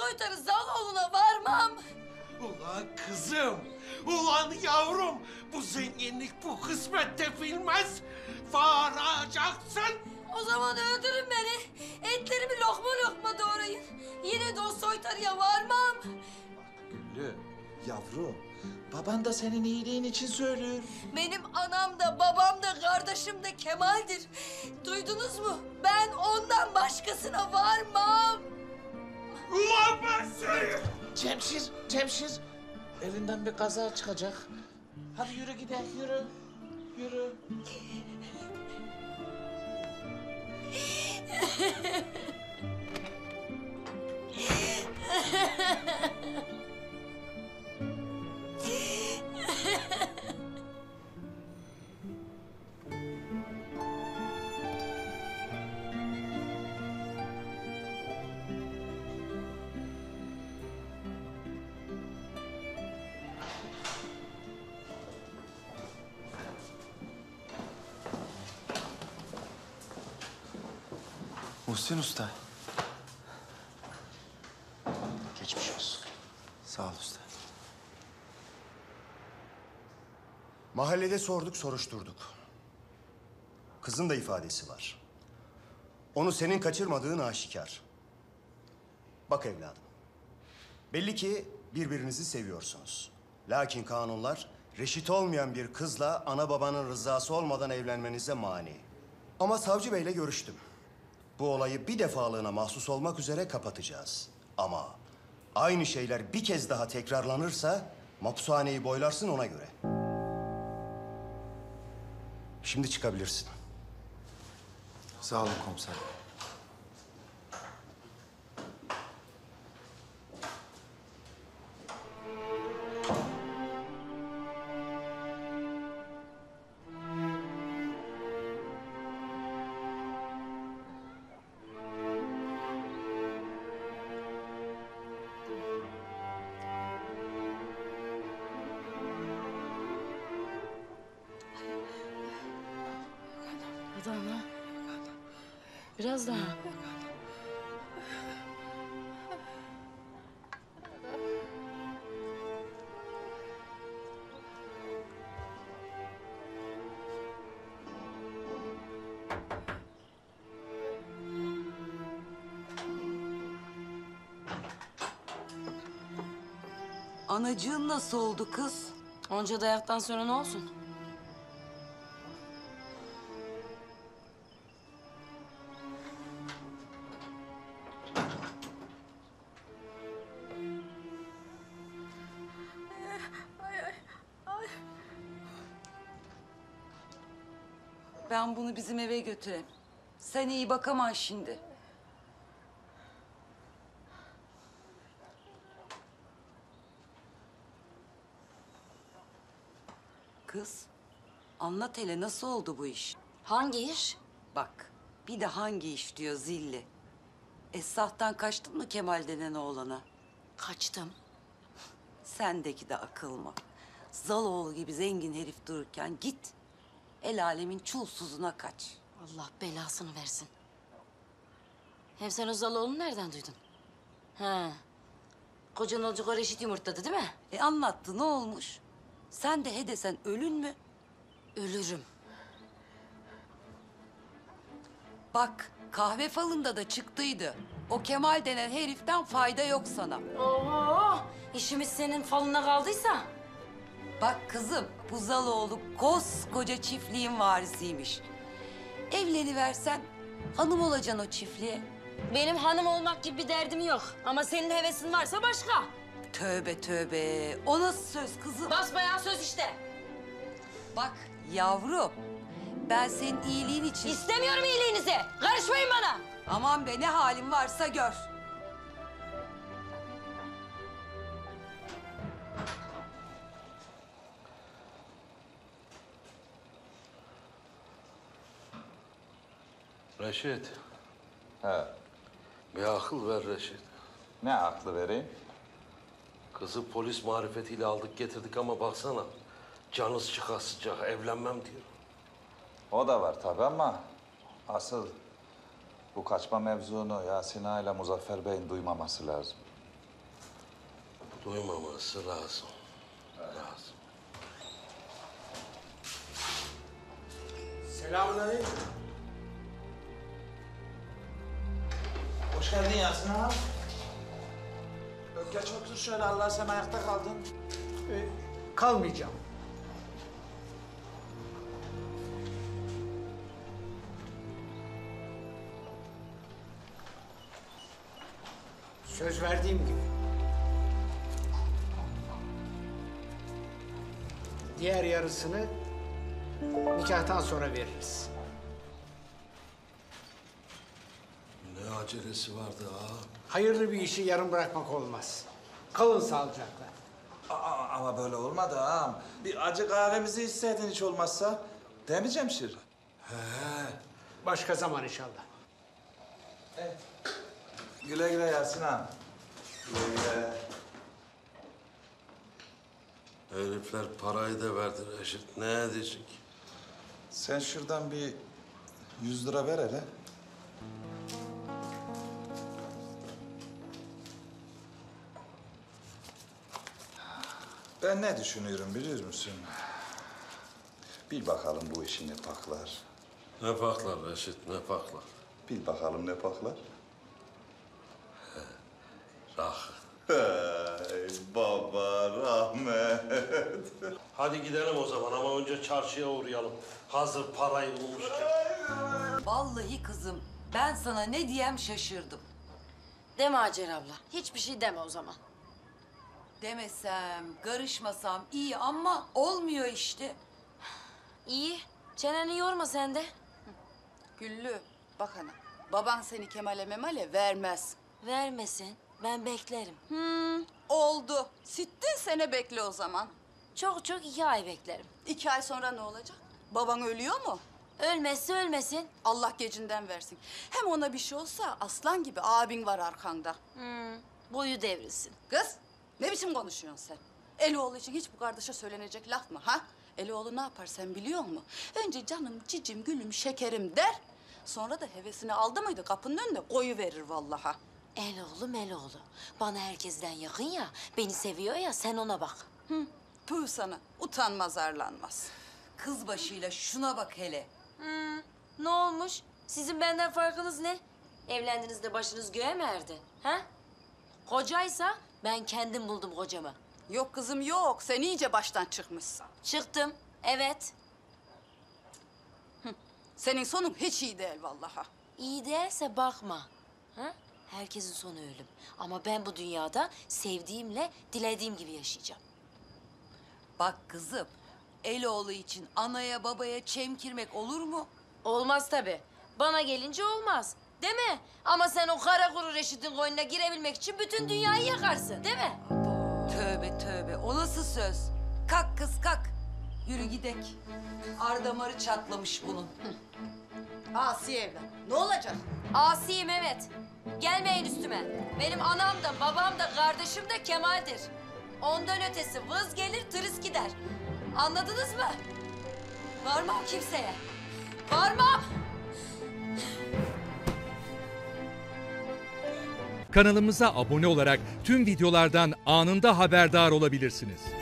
soytarı Zaloğlu'na varmam. Ulan kızım, ulan yavrum, bu zenginlik bu kısmette bilmez. Varacaksın. O zaman öldürün beni. Etlerimi lokma lokma doğrayın. Yine de o soytarıya varmam. Güllü, yavrum, baban da senin iyiliğin için söylüyor. Benim anam da babam da kardeşim de Kemal'dir. Duydunuz mu? Ben ondan başkasına varmam. Ulan ben seni! Cemşir, elinden bir kaza çıkacak. Hadi yürü gidelim, yürü. Muhsin Usta. Geçmiş olsun. Sağ ol usta. Mahallede sorduk, soruşturduk. Kızın da ifadesi var. Onu senin kaçırmadığın aşikar. Bak evladım. Belli ki birbirinizi seviyorsunuz. Lakin kanunlar reşit olmayan bir kızla ana babanın rızası olmadan evlenmenize mani. Ama savcı beyle görüştüm. Bu olayı bir defalığına mahsus olmak üzere kapatacağız. Ama aynı şeyler bir kez daha tekrarlanırsa mahpushaneyi boylarsın ona göre. Şimdi çıkabilirsin. Sağ olun komiserim. Hadi ana. Biraz daha. Anacığın nasıl oldu kız? Onca dayaktan sonra ne olsun? Ben bunu bizim eve götüreyim. Sen iyi bakamam şimdi. Kız, anlat hele nasıl oldu bu iş? Hangi iş? Bak, bir de hangi iş diyor zilli. Esrahtan kaçtın mı Kemal denen oğlana? Kaçtım. Sendeki de akıl mı? Zaloğlu gibi zengin herif dururken git. El alemin çulsuzuna kaç. Allah belasını versin. Hem sen o Zaloğlu'nu nereden duydun? Ha. Kocan olacak o Reşit yumurtladı değil mi? Anlattı ne olmuş? Sen de he desen ölün mü? Ölürüm. Bak kahve falında da çıktıydı. O Kemal denen heriften fayda yok sana. Oo, işimiz senin falına kaldıysa. Bak kızım bu Zaloğlu koskoca çiftliğin varisiymiş. Evleniversen hanım olacaksın o çiftliğe. Benim hanım olmak gibi bir derdim yok. Ama senin hevesin varsa başka. Tövbe tövbe. O nasıl söz kızım? Basbayağı söz işte. Bak yavrum ben senin iyiliğin için... İstemiyorum iyiliğinizi. Karışmayın bana. Aman be ne halin varsa gör. Reşit, He. bir akıl ver Reşit. Ne aklı vereyim? Kızı polis marifetiyle aldık getirdik ama baksana. Canınız çıkar sıcak, evlenmem diyor. O da var tabii ama asıl bu kaçma mevzunu Yasin Ağa ile Muzaffer Bey'in duymaması lazım. Duymaması lazım. Lazım. Selamünaleyküm. Hoş geldin Yasin ağam. Geç otur şöyle, Allah sen ayakta kaldın. Kalmayacağım. Söz verdiğim gibi. Diğer yarısını nikahtan sonra veririz. Ne acelesi vardı ha? Hayırlı bir işi yarım bırakmak olmaz. Kalın sağlıcakla. Ama böyle olmadı ağam. Bir acı kahvemizi içseydin hiç olmazsa. Değil mi Cemşir? Başka zaman inşallah. Güle güle Yasin ağam. Güle güle. Herifler parayı da verdi Reşit. Ne edecek? Sen şuradan bir 100 lira ver hele. Ben ne düşünüyorum biliyor musun? Bil bakalım bu işi ne paklar. Ne paklar Reşit, ne paklar? Bil bakalım ne paklar. Rakı. Hey baba rahmet. Hadi gidelim o zaman ama önce çarşıya uğrayalım. Hazır parayı bulmuşken. Vallahi kızım ben sana ne diyem şaşırdım. Deme Hacer abla. Hiçbir şey deme o zaman. Demesem, karışmasam iyi ama olmuyor işte. İyi. Çeneni yorma sen de. Güllü, bak ana. Baban seni Kemal'e memale vermez. Vermesin. Ben beklerim. Oldu. Sittin sene bekle o zaman. Çok 2 ay beklerim. 2 ay sonra ne olacak? Baban ölüyor mu? Ölmezse ölmesin. Allah gecinden versin. Hem ona bir şey olsa aslan gibi abin var arkanda. Boyu devrilsin. Kız, ne biçim konuşuyorsun sen? Eloğlu için hiç bu kardeşe söylenecek laf mı ha? Eloğlu ne yapar sen biliyor musun? Önce canım, cicim, gülüm, şekerim der. Sonra da hevesini aldı mıydı kapının önüne koyuverir vallaha. Eloğlu. Bana herkesten yakın ya. Beni seviyor ya, sen ona bak. Tüh sana, utanmaz arlanmaz. Kız başıyla şuna bak hele. Ne olmuş? Sizin benden farkınız ne? Evlendiğinizde başınız göğe mi erdi? Ha? Kocaysa ben kendim buldum kocamı. Yok kızım yok, sen iyice baştan çıkmışsın. Çıktım, evet. Senin sonun hiç iyi değil vallaha. İyi değilse bakma. Ha? Herkesin sonu ölüm. Ama ben bu dünyada sevdiğimle dilediğim gibi yaşayacağım. Bak kızım, Eloğlu için anaya babaya çemkirmek olur mu? Olmaz tabii. Bana gelince olmaz. Değil mi? Ama sen o kara kuru Reşit'in koynuna girebilmek için bütün dünyayı yakarsın. Değil mi? Tövbe tövbe, o nasıl söz? Kalk kız kalk. Yürü gidek. Ar damarı çatlamış bunun. Asiye evlen. Ne olacak? Asiyim evet. Gelmeyin üstüme. Benim anam da babam da kardeşim de Kemal'dir. Ondan ötesi vız gelir tırıs gider. Anladınız mı? Varmam kimseye. Varmam. Kanalımıza abone olarak tüm videolardan anında haberdar olabilirsiniz.